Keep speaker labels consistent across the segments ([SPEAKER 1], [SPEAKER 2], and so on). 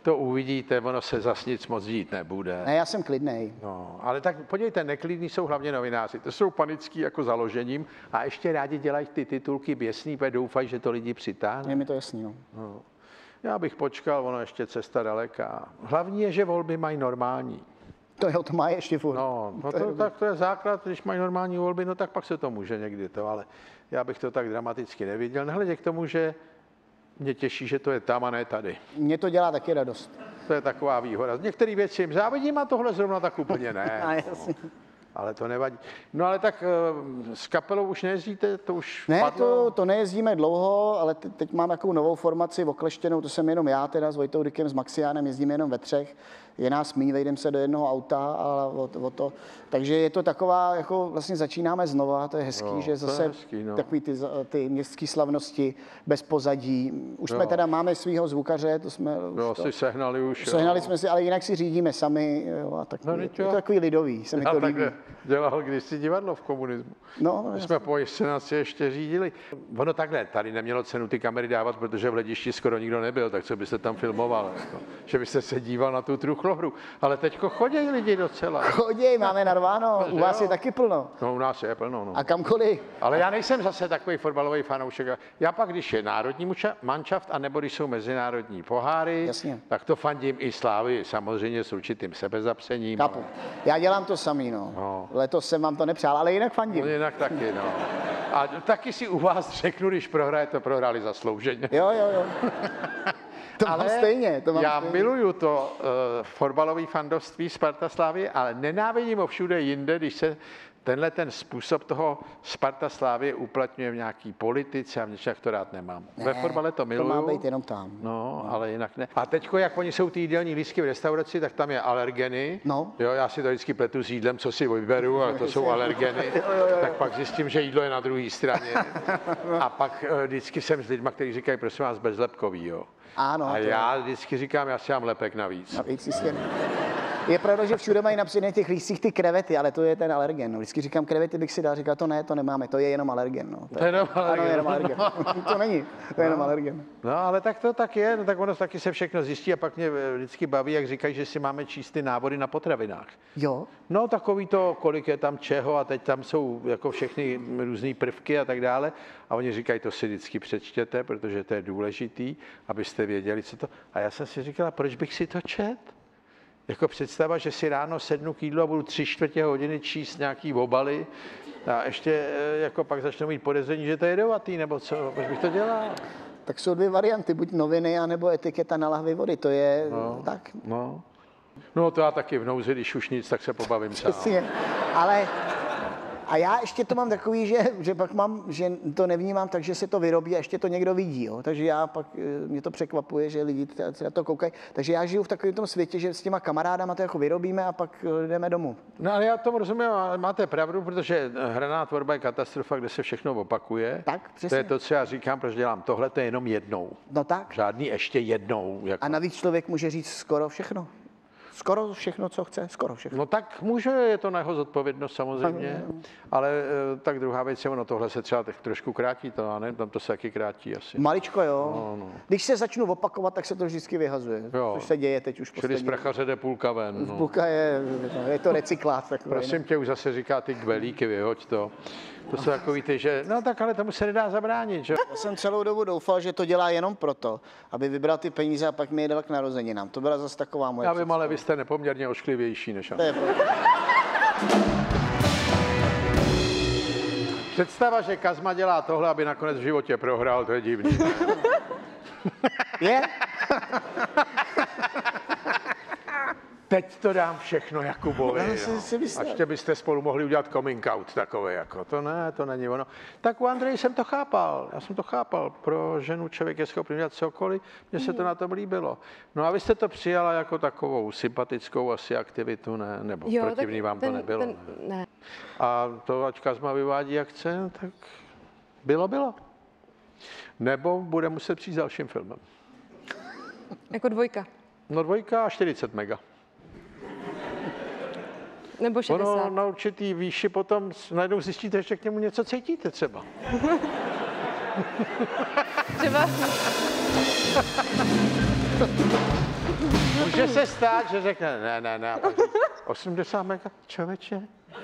[SPEAKER 1] To uvidíte, ono se zas nic moc dít nebude.
[SPEAKER 2] Ne, já jsem klidnej.
[SPEAKER 1] No, ale tak podívejte, neklidní jsou hlavně novináři. To jsou panický jako založením a ještě rádi dělají ty titulky běsný, protože doufají, že to lidi přitáhne.
[SPEAKER 2] Je mi to jasný, no.
[SPEAKER 1] No. Já bych počkal, ono ještě cesta daleká. Hlavní je, že volby mají normální.
[SPEAKER 2] To má ještě furt.
[SPEAKER 1] No tak to je základ, když mají normální volby, no tak pak se to může někdy to, ale já bych to tak dramaticky neviděl. Nehledě k tomu, že mě těší, že to je tam a ne tady.
[SPEAKER 2] Mně to dělá taky radost.
[SPEAKER 1] To je taková výhoda. Některé věci jim závidím a tohle zrovna tak úplně ne.
[SPEAKER 2] A jasně.
[SPEAKER 1] Ale to nevadí. No ale tak s kapelou už nejezdíte, to už
[SPEAKER 2] Ne,
[SPEAKER 1] padlo?
[SPEAKER 2] to nejezdíme dlouho, ale teď mám takovou novou formaci okleštěnou, to jsem jenom já teda s Vojtou Dykem, s Maxiánem, jezdíme jenom ve třech. Je nás míň, vejdeme se do jednoho auta a o to. Takže je to taková, jako vlastně začínáme znova, to je hezký, že zase takový ty městské slavnosti bez pozadí. Už jsme teda, máme svýho zvukaře, to jsme...
[SPEAKER 1] Si sehnali už.
[SPEAKER 2] Sehnali jsme si, ale jinak si řídíme sami, jo, a tak, je to takový lidový, se mi to líbí.
[SPEAKER 1] Dělal kdysi divadlo v komunismu.
[SPEAKER 2] No,
[SPEAKER 1] my jsme po scénaci ještě řídili. Ono takhle, tady nemělo cenu ty kamery dávat, protože v hledišti skoro nikdo nebyl, tak co byste tam filmoval? Jako, že byste se díval na tu truchlohru. Ale teďko chodí lidi docela.
[SPEAKER 2] Chodí, máme narváno, u vás je taky plno.
[SPEAKER 1] No, u nás je plno, no.
[SPEAKER 2] A kamkoliv.
[SPEAKER 1] Ale já nejsem zase takový fotbalový fanoušek. Já pak, když je národní manšaft, anebo když jsou mezinárodní poháry,
[SPEAKER 2] jasně, tak
[SPEAKER 1] to fandím i Slávy, samozřejmě s určitým sebezapřením.
[SPEAKER 2] Kapu. Ale... Já dělám to samý, no. Letos jsem vám to nepřál, ale jinak fandím.
[SPEAKER 1] No, jinak taky, no. A taky si u vás řeknu, když prohrajete, prohráli zaslouženě.
[SPEAKER 2] Jo. To mám stejně.
[SPEAKER 1] Já miluju to fotbalové fandovství Sparta Slávy, ale nenávidím ho všude jinde, když se ten způsob toho Sparta Slávy uplatňuje v nějaký politice a v něčem, to rád nemám.
[SPEAKER 2] Ne,
[SPEAKER 1] ve fotbale to miluju.
[SPEAKER 2] To má být jenom tam.
[SPEAKER 1] No, ale jinak ne. A teďko, jak oni jsou ty jídelní lístky v restauraci, tak tam je alergeny.
[SPEAKER 2] No.
[SPEAKER 1] Jo, já si to vždycky pletu s jídlem, co si vyberu, ale to jsou alergeny. Tak pak zjistím, že jídlo je na druhé straně. A pak vždycky jsem s lidma, kteří říkají, prosím vás, bezlepkový, jo.
[SPEAKER 2] Ano,
[SPEAKER 1] a já vždycky říkám, já si mám lepek navíc.
[SPEAKER 2] Je pravda, že všude mají například těch lístcích ty krevety, ale to je ten alergen. No. Vždycky říkám, krevety bych si dal, říká to ne, to nemáme, to je jenom alergen. No.
[SPEAKER 1] To je jenom alergen.
[SPEAKER 2] Ano, jenom alergen. To není, to je jenom alergen.
[SPEAKER 1] No, ale tak to tak je, no, tak ono taky se všechno zjistí a pak mě vždycky baví, jak říkají, že si máme číst ty návody na potravinách.
[SPEAKER 2] Jo.
[SPEAKER 1] No, takový to, kolik je tam čeho a teď tam jsou jako všechny různé prvky a tak dále. A oni říkají, to si vždycky přečtěte, protože to je důležitý, abyste věděli, co to. A já jsem si říkala, proč bych si to čet? Jako představa, že si ráno sednu k jídlu a budu 3/4 hodiny číst nějaký obaly a ještě jako pak začnu mít podezření, že to je jedovatý, nebo co, proč bych to dělal?
[SPEAKER 2] Tak jsou dvě varianty, buď noviny, anebo etiketa na lahvi vody, to je tak.
[SPEAKER 1] No to já taky v nouzi, když už nic, tak se pobavím sám.
[SPEAKER 2] Přesně, ale... A já ještě to mám takový, že pak že to nevnímám tak, že se to vyrobí a ještě to někdo vidí. Jo? Takže já pak, mě to překvapuje, že lidi na to koukají. Takže já žiju v takovém tom světě, že s těma kamarádama to jako vyrobíme a pak jdeme domů.
[SPEAKER 1] No ale já tomu rozumím, ale máte pravdu, protože hraná tvorba je katastrofa, kde se všechno opakuje.
[SPEAKER 2] Tak, přesně.
[SPEAKER 1] To je to, co já říkám, proč dělám tohle, to je jenom jednou.
[SPEAKER 2] No tak.
[SPEAKER 1] Žádný ještě jednou. Jako.
[SPEAKER 2] A navíc člověk může říct skoro všechno. Skoro všechno, co chce, skoro všechno.
[SPEAKER 1] No tak může, je to na jeho zodpovědnost samozřejmě, ale tak druhá věc je, ono tohle se třeba trošku krátí, to já nevím, tam to se taky krátí asi.
[SPEAKER 2] Maličko, jo. No. Když se začnu opakovat, tak se to vždycky vyhazuje, což se děje teď už poslední.
[SPEAKER 1] Čili z prachaře jde půlka ven.
[SPEAKER 2] No. Půlka je to recyklát. Takový,
[SPEAKER 1] prosím tě, už zase říká ty kvelíky, vyhoď to. To jsou takový ty, že no tak ale tomu se nedá zabránit, že?
[SPEAKER 2] Já jsem celou dobu doufal, že to dělá jenom proto, aby vybral ty peníze a pak mi je dal k narozeninám. To byla zase taková moje
[SPEAKER 1] Já vím, ale vy jste nepoměrně ošklivější než
[SPEAKER 2] to je
[SPEAKER 1] Představa, že Kazma dělá tohle, aby nakonec v životě prohrál, to je divný.
[SPEAKER 2] Je?
[SPEAKER 1] Teď to dám všechno Jakubovi. A ještě byste spolu mohli udělat coming out takové jako. To ne, to není ono. Tak u Andreje jsem to chápal. Já jsem to chápal. Pro ženu člověk je schopný dělat cokoliv. Mně se to na tom líbilo. No a vy jste to přijala jako takovou sympatickou asi aktivitu, ne? Nebo jo, protivný vám to nebylo?
[SPEAKER 3] Ne.
[SPEAKER 1] A to, ať Kazma vyvádí jak chce, tak bylo. Nebo bude muset přijít s dalším filmem.
[SPEAKER 3] Jako 2.
[SPEAKER 1] No 2 a 40 mega.
[SPEAKER 3] Nebo 60.
[SPEAKER 1] Ono na určitý výši potom najednou zjistíte, že k němu něco cítíte třeba.
[SPEAKER 3] Třeba.
[SPEAKER 1] Může se stát, že řekne, ne, a pak říct, 80 mega, člověče.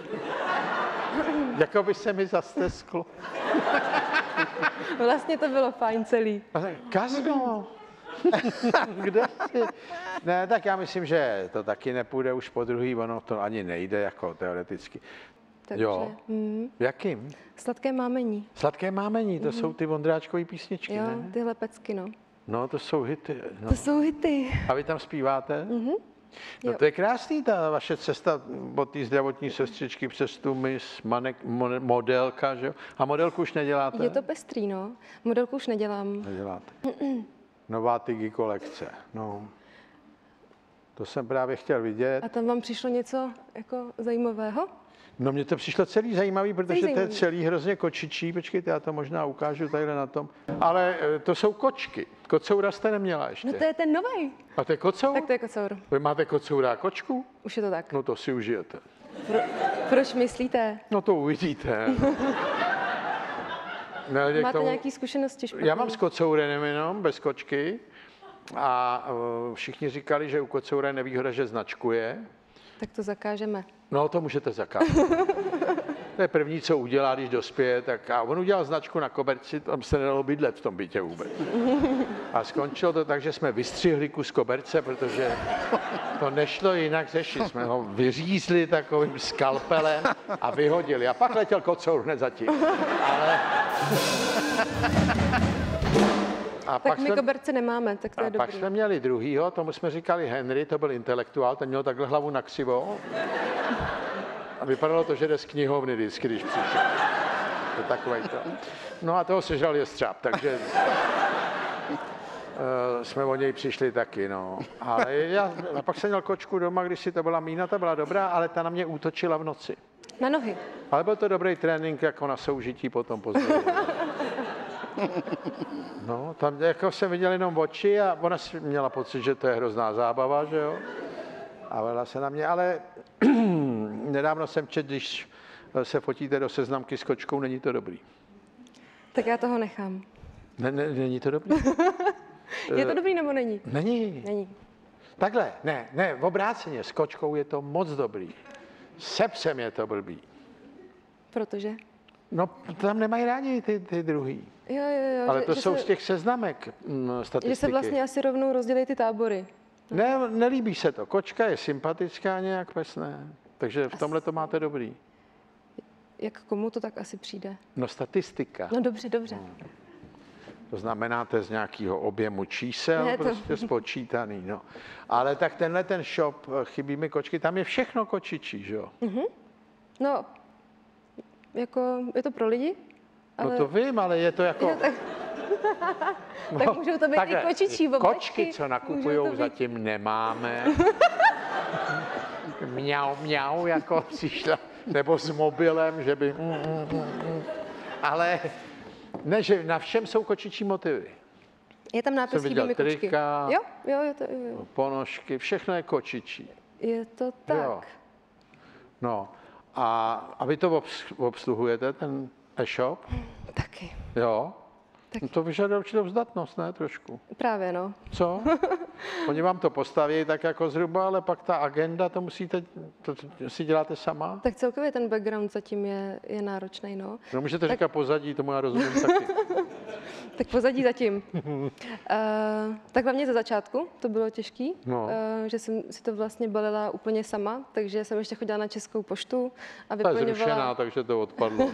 [SPEAKER 1] Jako by se mi zastesklo.
[SPEAKER 3] Vlastně to bylo fajn celý.
[SPEAKER 1] A tak, Kazno, kde jsi? Ne, tak já myslím, že to taky nepůjde už po druhý, ono to ani nejde jako teoreticky.
[SPEAKER 3] Takže,
[SPEAKER 1] Jo. Jakým?
[SPEAKER 3] Sladké mámení.
[SPEAKER 1] Sladké mámení, to jsou ty Vondráčkové písničky,
[SPEAKER 3] Jo,
[SPEAKER 1] ne?
[SPEAKER 3] tyhle pecky, no.
[SPEAKER 1] No, to jsou hity. No.
[SPEAKER 3] To jsou hity.
[SPEAKER 1] A vy tam zpíváte? No
[SPEAKER 3] Jo.
[SPEAKER 1] to je krásný, ta vaše cesta od té zdravotní sestřičky přes tu mis, modelka, že jo? A modelku už neděláte?
[SPEAKER 3] Je to pestrý, no. Modelku už nedělám.
[SPEAKER 1] Neděláte. Nová Tigi kolekce, no. To jsem právě chtěl vidět.
[SPEAKER 3] A tam vám přišlo něco jako zajímavého?
[SPEAKER 1] No mně to přišlo celý zajímavý, protože to je
[SPEAKER 3] zajímavý.
[SPEAKER 1] celý hrozně kočičí. Počkejte, já to možná ukážu tadyhle na tom. Ale to jsou kočky. Kocoura jste neměla ještě.
[SPEAKER 3] No to je ten novej.
[SPEAKER 1] A to je kocour?
[SPEAKER 3] Tak to je kocour.
[SPEAKER 1] Vy máte kocoura a kočku?
[SPEAKER 3] Už je to tak.
[SPEAKER 1] No to si užijete.
[SPEAKER 3] Proč myslíte?
[SPEAKER 1] No to uvidíte. Ne,
[SPEAKER 3] Máte nějaké zkušenosti špatný?
[SPEAKER 1] Já mám s kocourem jenom, bez kočky. A všichni říkali, že u kocoura je nevýhoda, že značkuje.
[SPEAKER 3] Tak to zakážeme.
[SPEAKER 1] No, to můžete zakázat. To je první, co udělá, když dospěje. Tak a on udělal značku na koberci, tam se nedalo bydlet v tom bytě vůbec. A skončilo to tak, že jsme vystřihli kus koberce, protože to nešlo jinak řešit. Jsme ho vyřízli takovým skalpelem a vyhodili. A pak letěl kocour hned zatím. Ale... A
[SPEAKER 3] Tak my koberce nemáme, tak to je
[SPEAKER 1] a pak
[SPEAKER 3] dobrý.
[SPEAKER 1] jsme měli druhýho, tomu jsme říkali Henry, to byl intelektuál, ten měl takhle hlavu na křivo. A vypadalo to, že jde z knihovny vždycky, když přišel. To takovej to. No a toho sežral jestřáb, takže jsme o něj přišli taky, no. Ale a pak jsem měl kočku doma, když si to byla Mína, ta byla dobrá, ale ta na mě útočila v noci.
[SPEAKER 3] Na nohy.
[SPEAKER 1] Ale byl to dobrý trénink jako na soužití potom později. No, tam jako jsem viděl jenom oči a ona si měla pocit, že to je hrozná zábava, že jo. A vedla se na mě, ale nedávno jsem četl, když se fotíte do seznamky s kočkou, není to dobrý.
[SPEAKER 3] Tak já toho nechám.
[SPEAKER 1] Není to dobrý?
[SPEAKER 3] Je to dobrý nebo není?
[SPEAKER 1] Není.
[SPEAKER 3] Není.
[SPEAKER 1] Takhle, ne, v obráceně, s kočkou je to moc dobrý. Se psem je to blbý.
[SPEAKER 3] Protože?
[SPEAKER 1] No, tam nemají rádi ty druhý.
[SPEAKER 3] Jo,
[SPEAKER 1] Ale
[SPEAKER 3] že,
[SPEAKER 1] to
[SPEAKER 3] že
[SPEAKER 1] jsou
[SPEAKER 3] se,
[SPEAKER 1] z těch seznamek statistiky.
[SPEAKER 3] že se vlastně asi rovnou rozdělí ty tábory.
[SPEAKER 1] Ne, nelíbí se to. Kočka je sympatická nějak, pes ne. Takže v tomhle to máte dobrý.
[SPEAKER 3] Jak komu to tak asi přijde?
[SPEAKER 1] No statistika.
[SPEAKER 3] No dobře.
[SPEAKER 1] To znamená, to je z nějakého objemu čísel,
[SPEAKER 3] Ne, to-
[SPEAKER 1] prostě spočítaný. No. Ale tak tenhle ten shop, chybí mi kočky, tam je všechno kočičí, že jo?
[SPEAKER 3] No, jako je to pro lidi, ale
[SPEAKER 1] No to vím, ale je to jako...
[SPEAKER 3] tak můžou to být
[SPEAKER 1] takhle,
[SPEAKER 3] i kočičí oblečky.
[SPEAKER 1] kočky, co
[SPEAKER 3] Můžou
[SPEAKER 1] nakupujou,
[SPEAKER 3] to být-
[SPEAKER 1] zatím nemáme. Mňau, jako přišla, nebo s mobilem, že by... Ale ne, že na všem jsou kočičí motivy.
[SPEAKER 3] Je tam nápis
[SPEAKER 1] Jsem viděl
[SPEAKER 3] chybí mi kočky.
[SPEAKER 1] trika.
[SPEAKER 3] Jo, jo.
[SPEAKER 1] Ponožky, všechno je kočičí.
[SPEAKER 3] Je to tak.
[SPEAKER 1] Jo. No a vy to obsluhujete, ten e-shop?
[SPEAKER 3] Taky.
[SPEAKER 1] Jo?
[SPEAKER 3] Tak-
[SPEAKER 1] No to vyžaduje určitou vzdatnost, ne? Trošku.
[SPEAKER 3] Právě, no.
[SPEAKER 1] Co? Oni vám to postaví tak jako zhruba, ale pak ta agenda, to musíte, to si děláte sama?
[SPEAKER 3] Tak celkově ten background zatím je náročný, no.
[SPEAKER 1] No můžete říkat pozadí, tomu já rozumím taky.
[SPEAKER 3] Tak pozadí zatím. Tak hlavně ze začátku to bylo těžký,
[SPEAKER 1] No.
[SPEAKER 3] že jsem si to vlastně balila úplně sama, takže jsem ještě chodila na Českou poštu a
[SPEAKER 1] Ta je zrušená,
[SPEAKER 3] vyplňovala,
[SPEAKER 1] takže to odpadlo.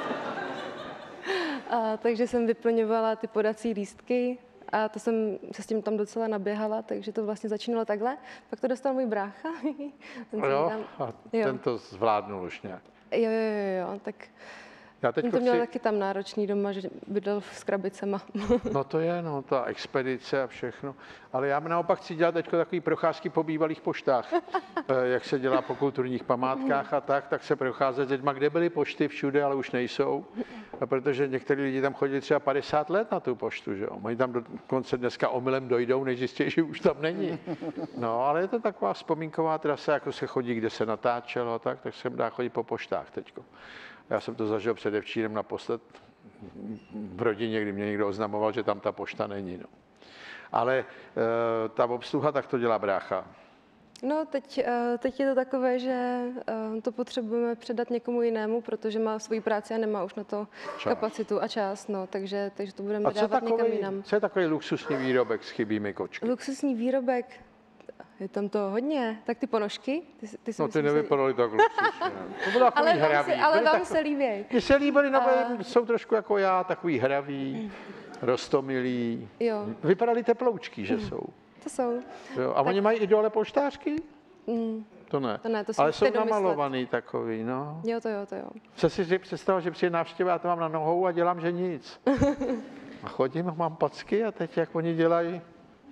[SPEAKER 3] takže jsem vyplňovala ty podací lístky a to jsem se s tím tam docela naběhala, takže to vlastně začínalo takhle. Pak to dostal můj brácha. Ten se
[SPEAKER 1] Jo?
[SPEAKER 3] tam-
[SPEAKER 1] A
[SPEAKER 3] Jo.
[SPEAKER 1] ten to zvládnul už nějak.
[SPEAKER 3] Jo, tak
[SPEAKER 1] Já teď
[SPEAKER 3] jsem to měla
[SPEAKER 1] chci...
[SPEAKER 3] taky tam náročný doma, že bydlel s krabicema.
[SPEAKER 1] No to je, no, ta expedice a všechno. Ale já naopak chci dělat teď takový procházky po bývalých poštách. Jak se dělá po kulturních památkách a tak se procházet s lidma, kde byly pošty všude, ale už nejsou. A protože některý lidi tam chodili třeba 50 let na tu poštu, že jo. Oni tam dokonce dneska omylem dojdou, než zjistí, že už tam není. No, ale je to taková vzpomínková trasa, jako se chodí, kde se natáčelo a tak se dá chodit po poštách teďko. Já jsem to zažil předevčírem naposled v rodině, kdy mě někdo oznamoval, že tam ta pošta není. No. Ale ta obsluha, tak to dělá brácha.
[SPEAKER 3] No, teď je to takové, že to potřebujeme předat někomu jinému, protože má svoji práci a nemá už na to kapacitu a čas, no, takže to budeme dávat někam jinam.
[SPEAKER 1] Co je takový luxusní výrobek s chybými kočky?
[SPEAKER 3] Luxusní výrobek, je tam to hodně, tak ty ponožky, ty si
[SPEAKER 1] No ty
[SPEAKER 3] myslím,
[SPEAKER 1] nevypadaly tak luxusně. To bylo takový hravý.
[SPEAKER 3] ale vám se líbí.
[SPEAKER 1] Mně se líbily, jsou trošku jako já, takový hravý, roztomilý.
[SPEAKER 3] Jo.
[SPEAKER 1] Vypadaly teploučky, že jsou.
[SPEAKER 3] To jsou.
[SPEAKER 1] Jo. A oni mají i dole polštářky? To ne.
[SPEAKER 3] To si
[SPEAKER 1] ale
[SPEAKER 3] musíte
[SPEAKER 1] jsou
[SPEAKER 3] domyslet.
[SPEAKER 1] namalovaný takový, no.
[SPEAKER 3] Jo, to jo.
[SPEAKER 1] Co si představil, že přijde návštěva, já to mám na nohou a dělám, že nic. A chodím, mám packy a teď jak oni dělají,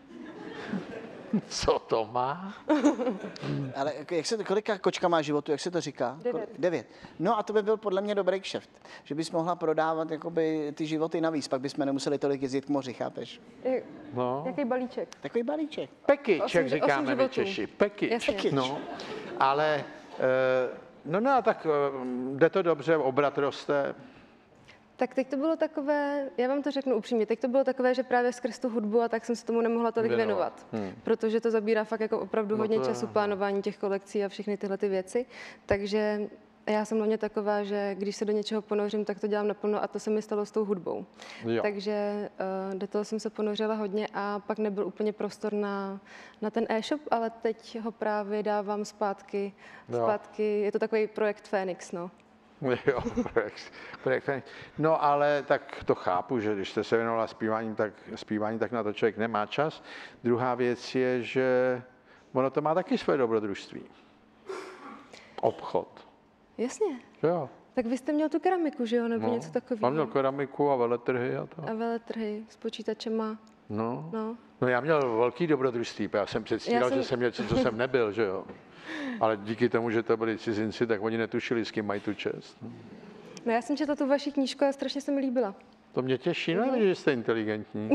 [SPEAKER 1] co to má?
[SPEAKER 2] Ale kolika kočka má životu, jak se to říká? 9. No a to by byl podle mě dobrý kšeft, že bys mohla prodávat jakoby ty životy navíc, pak bychom nemuseli tolik jezdit k moři, chápeš?
[SPEAKER 1] No.
[SPEAKER 3] Jaký balíček?
[SPEAKER 2] Takový balíček.
[SPEAKER 1] Package, jak říkáme my
[SPEAKER 3] životů.
[SPEAKER 1] Češi. Package.
[SPEAKER 3] Jasně.
[SPEAKER 1] No. Ale, no, tak jde to dobře, obrat roste.
[SPEAKER 3] Tak teď to bylo takové, já vám to řeknu upřímně, teď to bylo takové, že právě skrz tu hudbu a tak jsem se tomu nemohla tolik věnovat. Protože to zabírá fakt jako opravdu hodně času, plánování těch kolekcí a všechny tyhle ty věci. Takže já jsem hlavně taková, že když se do něčeho ponořím, tak to dělám naplno a to se mi stalo s tou hudbou.
[SPEAKER 1] Jo.
[SPEAKER 3] Takže do toho jsem se ponořila hodně a pak nebyl úplně prostor na ten e-shop, ale teď ho právě dávám zpátky. Je to takový projekt Fénix, no.
[SPEAKER 1] Jo, projekt. No ale tak to chápu, že když jste se věnovala zpívání, tak na to člověk nemá čas. Druhá věc je, že ono to má taky své dobrodružství. Obchod.
[SPEAKER 3] Jasně.
[SPEAKER 1] Jo.
[SPEAKER 3] Tak vy jste měl tu keramiku, že jo, nebo něco takového?
[SPEAKER 1] Mám měl keramiku a veletrhy a to.
[SPEAKER 3] A veletrhy s počítačema.
[SPEAKER 1] No, já měl velký dobrodružství, já jsem předstíral, že jsem něco, co jsem nebyl, že jo. Ale díky tomu, že to byli cizinci, tak oni netušili, s kým mají tu čest.
[SPEAKER 3] No já jsem četla tu vaši knížku a strašně se mi líbila.
[SPEAKER 1] To mě těší, no, že jste inteligentní.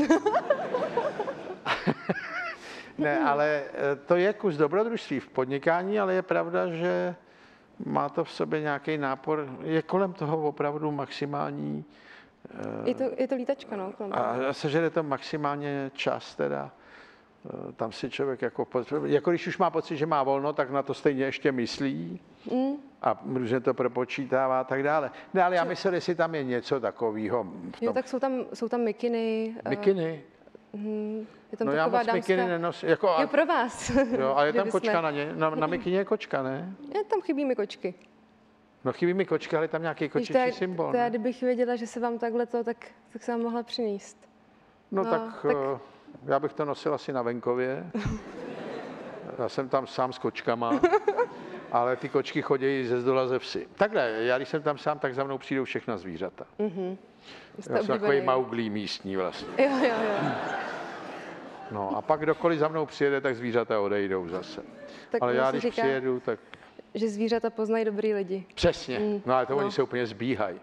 [SPEAKER 1] Ne, ale to je kus dobrodružství v podnikání, ale je pravda, že má to v sobě nějaký nápor. Je kolem toho opravdu maximální...
[SPEAKER 3] Je to lítačka, no.
[SPEAKER 1] A sežere to maximálně čas teda. Tam si člověk jako když už má pocit, že má volno, tak na to stejně ještě myslí a různě to propočítává a tak dále. Ne, ale já myslel, jestli tam je něco takového.
[SPEAKER 3] Jo, tak jsou tam mikiny.
[SPEAKER 1] Mikiny?
[SPEAKER 3] Je tam
[SPEAKER 1] no
[SPEAKER 3] taková
[SPEAKER 1] já moc
[SPEAKER 3] dámská...
[SPEAKER 1] mikiny nenosím. Jako,
[SPEAKER 3] jo, pro vás.
[SPEAKER 1] Jo, a je tam kočka na ně? Na mikině je kočka, ne?
[SPEAKER 3] Tam chybí mi kočky.
[SPEAKER 1] No chybí mi kočka, ale je tam nějaký kočičí symbol.
[SPEAKER 3] To já, kdybych věděla, že se vám takhle to, tak se vám mohla přinést.
[SPEAKER 1] No tak... Já bych to nosil asi na venkově. Já jsem tam sám s kočkama, ale ty kočky chodí ze zdola ze vsi. Takhle, já když jsem tam sám, tak za mnou přijdou všechna zvířata. Já jsem takový Mauglí místní vlastně.
[SPEAKER 3] Jo.
[SPEAKER 1] No a pak kdokoliv za mnou přijede, tak zvířata odejdou zase.
[SPEAKER 3] Tak
[SPEAKER 1] ale já když přijedu, tak...
[SPEAKER 3] Že zvířata poznají dobrý lidi.
[SPEAKER 1] Přesně, no ale to oni se úplně zbíhají.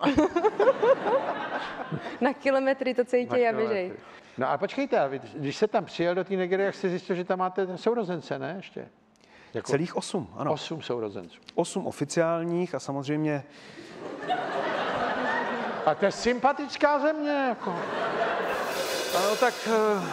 [SPEAKER 3] Na kilometry to cítí a běžej.
[SPEAKER 1] No ale počkejte, když se tam přijel do té Nigérie, jak jste zjistil, že tam máte sourozence, ne ještě?
[SPEAKER 4] Jako celých 8, ano.
[SPEAKER 1] 8 sourozenců.
[SPEAKER 4] 8 oficiálních a samozřejmě...
[SPEAKER 1] A to je sympatická země, jako.
[SPEAKER 4] Ano, tak...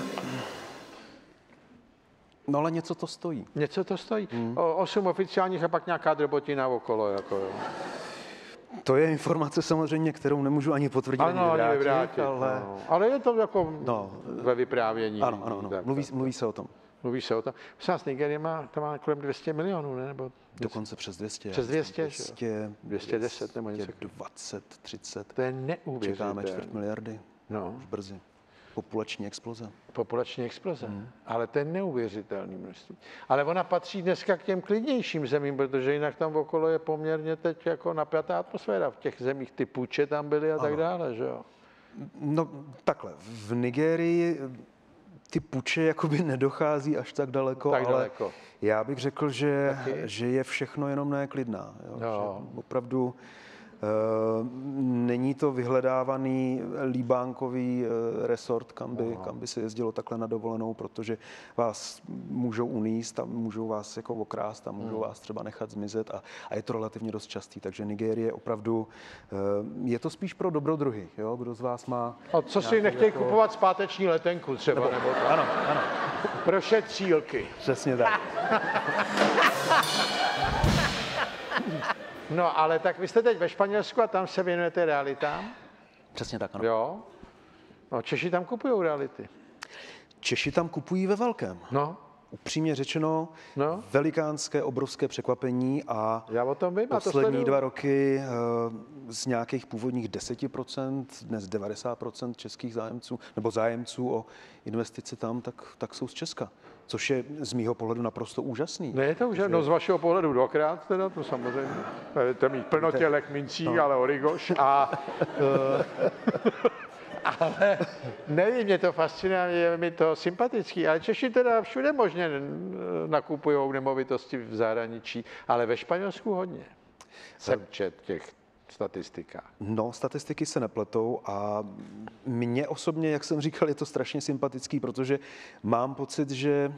[SPEAKER 4] No ale něco to stojí.
[SPEAKER 1] Něco to stojí. 8 oficiálních a pak nějaká drobotina okolo, jako jo.
[SPEAKER 4] To je informace samozřejmě, kterou nemůžu ani potvrdit, ani vyvrátit, ale...
[SPEAKER 1] No. Ale je to jako ve vyprávění.
[SPEAKER 4] Ano. Mluví se o tom.
[SPEAKER 1] Mluví se o tom. Přes Nigérie to má kolem 200 milionů, ne? Nebo
[SPEAKER 4] dokonce přes 200.
[SPEAKER 1] Přes 200,
[SPEAKER 4] 210
[SPEAKER 1] nebo něco.
[SPEAKER 4] 20, 30.
[SPEAKER 1] To je neuvěřitelné.
[SPEAKER 4] Čekáme 4 miliardy.
[SPEAKER 1] No.
[SPEAKER 4] Už brzy. Populační exploze.
[SPEAKER 1] Populační exploze. Ale to je neuvěřitelný množství. Ale ona patří dneska k těm klidnějším zemím, protože jinak tam okolo je poměrně teď jako napjatá atmosféra. V těch zemích ty puče tam byly a tak dále, že jo?
[SPEAKER 4] No takhle, v Nigérii ty puče jakoby nedochází až tak daleko, ale já bych řekl, že je všechno jenom neklidná. Jo? Že opravdu Není to vyhledávaný líbánkový resort, kam by se jezdilo takhle na dovolenou, protože vás můžou uníst a můžou vás jako okrást a můžou vás třeba nechat zmizet a je to relativně dost častý. Takže Nigérie opravdu, je to spíš pro dobrodruhy, jo? Kdo z vás má...
[SPEAKER 1] A co si nechtějí kupovat zpáteční letenku třeba? Nebo to?
[SPEAKER 4] Ano.
[SPEAKER 1] Pro šetřílky.
[SPEAKER 4] Přesně tak.
[SPEAKER 1] No, ale tak vy jste teď ve Španělsku a tam se věnujete realitám?
[SPEAKER 4] Přesně tak, ano.
[SPEAKER 1] Jo. No, Češi tam kupují reality.
[SPEAKER 4] Češi tam kupují ve velkém.
[SPEAKER 1] No.
[SPEAKER 4] Upřímně řečeno,
[SPEAKER 1] No.
[SPEAKER 4] velikánské, obrovské překvapení a
[SPEAKER 1] Já o tom vím a to
[SPEAKER 4] poslední
[SPEAKER 1] sleduju.
[SPEAKER 4] 2 roky z nějakých původních 10%, dnes 90% českých zájemců nebo zájemců o investici tam, tak jsou z Česka. Což je z mýho pohledu naprosto úžasný.
[SPEAKER 1] Ne, je to už, no z vašeho pohledu dvakrát teda, to samozřejmě. To mít plno tělek mincí, ale origoš. Ale nevím, mě to fascinuje, je mi to sympatický, ale Češi teda všude možně nakupují nemovitosti v zahraničí, ale ve Španělsku hodně. Jsem čet těch statistikách.
[SPEAKER 4] No, statistiky se nepletou a mně osobně, jak jsem říkal, je to strašně sympatický, protože mám pocit, že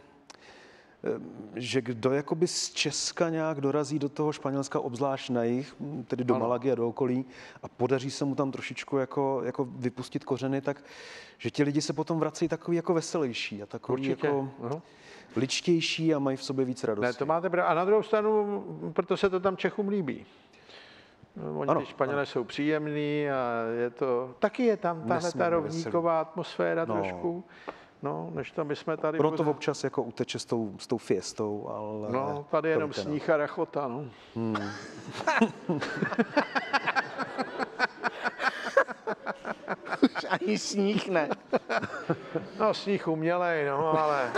[SPEAKER 4] kdo jakoby z Česka nějak dorazí do toho Španělska, obzvlášť na jih, tedy do Malagy a do okolí, a podaří se mu tam trošičku jako vypustit kořeny, tak že ti lidi se potom vracejí takový jako veselější a takový
[SPEAKER 1] Určitě.
[SPEAKER 4] jako ličtější a mají v sobě víc radosti.
[SPEAKER 1] Ne, to máte pravdu. A na druhou stranu, proto se to tam Čechům líbí. Oni
[SPEAKER 4] Ano,
[SPEAKER 1] ty Španělé jsou příjemní a je to, taky je tam tahle ta
[SPEAKER 4] Nesmírně
[SPEAKER 1] rovníková atmosféra trošku. No, než to my jsme tady...
[SPEAKER 4] Proto občas jako uteče s tou fiestou, ale...
[SPEAKER 1] No, tady jenom
[SPEAKER 4] promiňte,
[SPEAKER 1] sníh a rachota, no.
[SPEAKER 2] Už ani sníh ne.
[SPEAKER 1] No, sníh umělej, no, ale...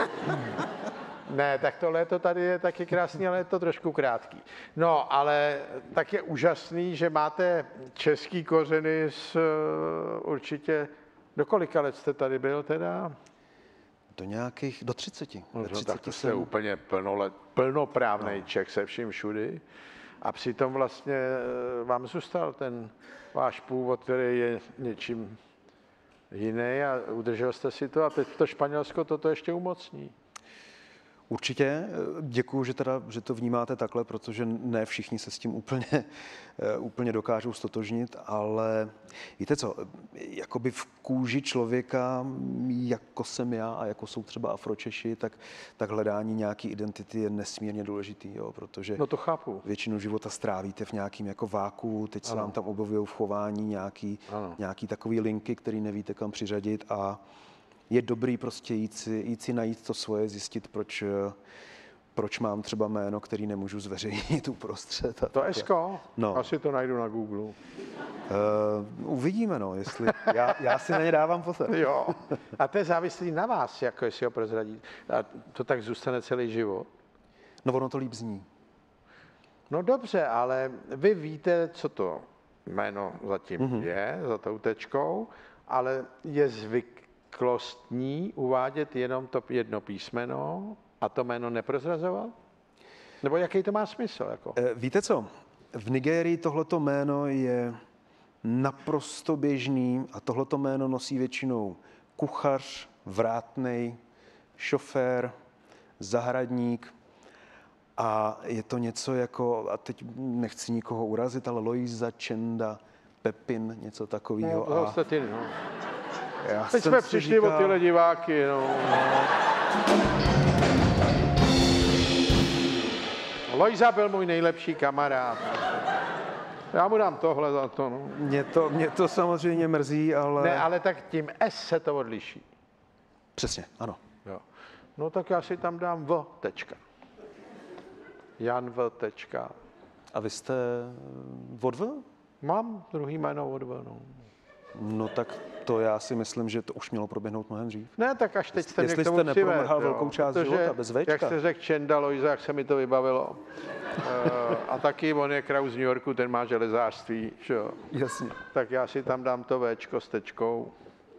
[SPEAKER 1] Ne, tak to léto tady je taky krásný, ale je to trošku krátký. No, ale tak je úžasný, že máte český kořeny určitě... Do kolika let jste tady byl teda?
[SPEAKER 4] Do 30.
[SPEAKER 1] No,
[SPEAKER 4] Ve 30
[SPEAKER 1] tak to jste úplně plnoprávnej Čech se vším všudy. A přitom vlastně vám zůstal ten váš původ, který je něčím jiný a udržel jste si to a teď to Španělsko toto ještě umocní.
[SPEAKER 4] Určitě. Děkuju, že to vnímáte takhle, protože ne všichni se s tím úplně dokážou stotožnit, ale víte co, jakoby v kůži člověka, jako jsem já a jako jsou třeba Afročeši, tak hledání nějaký identity je nesmírně důležitý, jo, protože
[SPEAKER 1] No to chápu.
[SPEAKER 4] většinu života strávíte v nějakým jako váku, teď se vám tam objevují v chování nějaký takový linky, který nevíte kam přiřadit a je dobrý prostě jít si najít to svoje, zjistit, proč mám třeba jméno, který nemůžu zveřejnit uprostřed.
[SPEAKER 1] To Esko?
[SPEAKER 4] No.
[SPEAKER 1] Asi to najdu na Google.
[SPEAKER 4] Uvidíme, no, jestli já si na ně dávám pozor.
[SPEAKER 1] Jo. A to je závislý na vás, jako jestli ho prozradí. A to tak zůstane celý život?
[SPEAKER 4] No, ono to líp zní.
[SPEAKER 1] No dobře, ale vy víte, co to jméno zatím je, za tou tečkou, ale je zvyklostní uvádět jenom to jedno písmeno a to jméno neprozrazovat? Nebo jaký to má smysl? Jako?
[SPEAKER 4] Víte co? V Nigérii tohleto jméno je naprosto běžný a tohleto jméno nosí většinou kuchař, vrátnej, šofér, zahradník a je to něco jako, a teď nechci nikoho urazit, ale Loisa, Čenda, Pepin, něco takového.
[SPEAKER 1] No, to jste ty, no.
[SPEAKER 4] Já
[SPEAKER 1] Teď
[SPEAKER 4] jsem
[SPEAKER 1] jsme
[SPEAKER 4] si
[SPEAKER 1] přišli o tyhle diváky, no. Lojza byl můj nejlepší kamarád. Já mu dám tohle za to, no.
[SPEAKER 4] Mě to samozřejmě mrzí, ale...
[SPEAKER 1] Ne, ale tak tím S se to odliší.
[SPEAKER 4] Přesně, ano.
[SPEAKER 1] Jo. No tak já si tam dám V. Tečka. Jan V. Tečka.
[SPEAKER 4] A vy jste odv?
[SPEAKER 1] Mám druhý jméno od V. No.
[SPEAKER 4] No tak to já si myslím, že to už mělo proběhnout mnohem dřív.
[SPEAKER 1] Ne, tak až teď jste mě
[SPEAKER 4] Jestli
[SPEAKER 1] k tomu
[SPEAKER 4] jste nepromrhal
[SPEAKER 1] přived,
[SPEAKER 4] velkou část
[SPEAKER 1] protože,
[SPEAKER 4] života bez Včka.
[SPEAKER 1] jak jste řekl Čenda, Lojza, jak se mi to vybavilo. A taky on je Kraus z New Yorku, ten má železářství, že jo.
[SPEAKER 4] Jasně.
[SPEAKER 1] Tak já si tam dám to Včko s tečkou.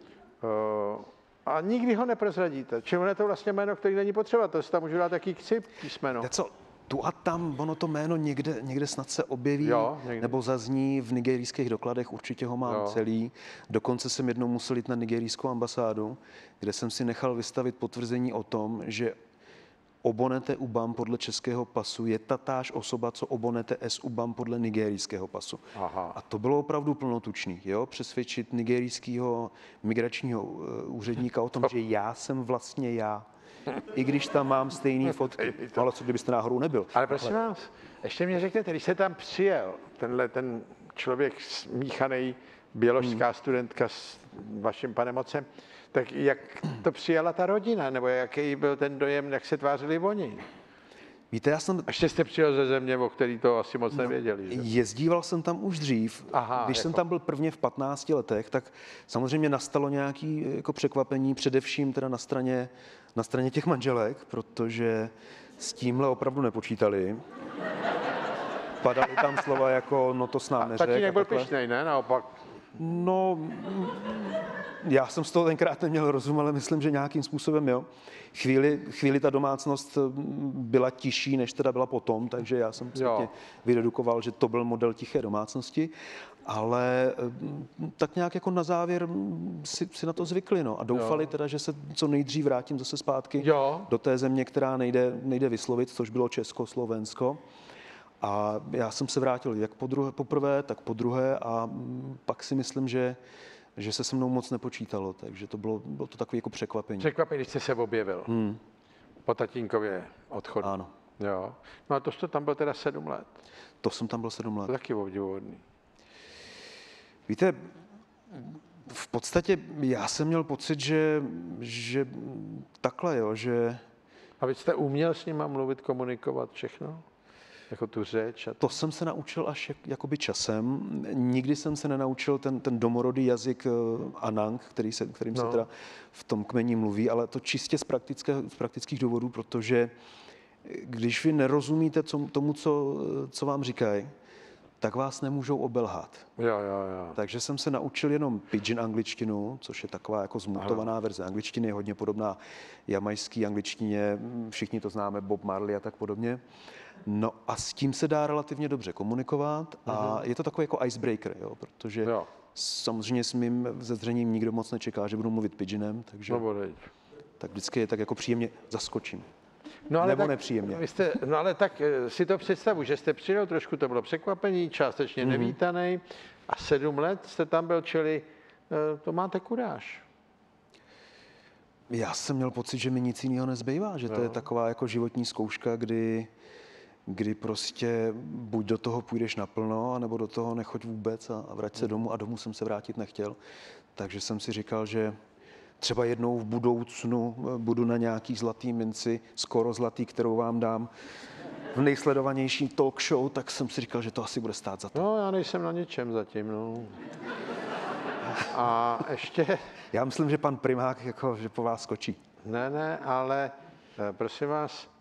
[SPEAKER 1] A nikdy ho neprozradíte. Čili je to vlastně jméno, který není potřeba, to si tam můžu dát jaký chci písmeno.
[SPEAKER 4] Co? tu a tam, ono to jméno někde snad se objeví,
[SPEAKER 1] Jo, někde.
[SPEAKER 4] nebo zazní v nigerijských dokladech, určitě ho mám
[SPEAKER 1] Jo.
[SPEAKER 4] celý. Dokonce jsem jednou musel jít na nigerijskou ambasádu, kde jsem si nechal vystavit potvrzení o tom, že Obonete Ubam podle českého pasu je tatáž osoba, co Obonete S. Ubam podle nigerijského pasu.
[SPEAKER 1] Aha.
[SPEAKER 4] A to bylo opravdu plnotučný, jo? Přesvědčit nigerijského migračního úředníka o tom, že já jsem vlastně já. I když tam mám stejný fotky. Ale co kdybyste náhodou nebyl?
[SPEAKER 1] Ale prosím vás, ještě mě řekněte, když se tam přijel, ten člověk smíchaný, běložská studentka s vaším panem otcem, tak jak to přijala ta rodina, nebo jaký byl ten dojem, jak se tvářili oni?
[SPEAKER 4] Víte, já jsem
[SPEAKER 1] Ještě jste přijel ze země, o který to asi moc nevěděli, že?
[SPEAKER 4] jezdíval jsem tam už dřív.
[SPEAKER 1] Aha,
[SPEAKER 4] Když jsem
[SPEAKER 1] jako-
[SPEAKER 4] tam byl prvně v 15 letech, tak samozřejmě nastalo nějaké jako překvapení, především teda na straně těch manželek, protože s tímhle opravdu nepočítali. Padaly tam slova jako, no to s nám neřek.
[SPEAKER 1] Tatínek
[SPEAKER 4] a
[SPEAKER 1] byl
[SPEAKER 4] takhle.
[SPEAKER 1] pyšnej, ne? Naopak.
[SPEAKER 4] No, já jsem z toho tenkrát neměl rozum, ale myslím, že nějakým způsobem jo. Chvíli ta domácnost byla tišší, než teda byla potom, takže já jsem zpětně vydedukoval, že to byl model tiché domácnosti, ale tak nějak jako na závěr si na to zvykli, no, a doufali teda, že se co nejdřív vrátím zase zpátky do té země, která nejde vyslovit, což bylo Československo. A já jsem se vrátil jak poprvé, tak po druhé a pak si myslím, že se se mnou moc nepočítalo, takže to bylo to takové jako překvapení.
[SPEAKER 1] Překvapení, když jste se objevil. Po tatínkově odchodu.
[SPEAKER 4] Ano.
[SPEAKER 1] Jo. No a to jste tam byl teda 7 let.
[SPEAKER 4] To jsem tam byl 7 let.
[SPEAKER 1] To taky obdivuhodný.
[SPEAKER 4] Víte, v podstatě já jsem měl pocit, že takhle, jo, že...
[SPEAKER 1] A vy jste uměl s nima mluvit, komunikovat všechno? Jako tu řeč?
[SPEAKER 4] To jsem se naučil až jakoby časem. Nikdy jsem se nenaučil ten domorodý jazyk Anang, kterým se teda v tom kmeni mluví, ale to čistě z praktických důvodů, protože když vy nerozumíte tomu, co vám říkají, tak vás nemůžou obelhat.
[SPEAKER 1] Jo.
[SPEAKER 4] Takže jsem se naučil jenom pidgin angličtinu, což je taková jako zmutovaná verze angličtiny, hodně podobná jamajské angličtině, všichni to známe, Bob Marley a tak podobně. No a s tím se dá relativně dobře komunikovat a je to takový jako icebreaker, jo, protože samozřejmě s mým zezřením nikdo moc nečeká, že budu mluvit pidginem, takže tak vždycky je tak jako příjemně zaskočím.
[SPEAKER 1] No, ale
[SPEAKER 4] nebo
[SPEAKER 1] tak,
[SPEAKER 4] nepříjemně.
[SPEAKER 1] No ale tak si to představu, že jste přijel, trošku to bylo překvapení, částečně nevítaný a 7 let jste tam byl, čili to máte kuráž.
[SPEAKER 4] Já jsem měl pocit, že mi nic jiného nezbývá, že to je taková jako životní zkouška, kdy prostě buď do toho půjdeš naplno, anebo do toho nechoď vůbec a vrať se domů, a domů jsem se vrátit nechtěl. Takže jsem si říkal, že třeba jednou v budoucnu budu na nějaký zlatý minci, skoro zlatý, kterou vám dám v nejsledovanější talk show, tak jsem si říkal, že to asi bude stát za to.
[SPEAKER 1] No, já nejsem na ničem zatím, no. A ještě...
[SPEAKER 4] Já myslím, že pan primák, jako, že po vás skočí.
[SPEAKER 1] Ne, ale prosím vás,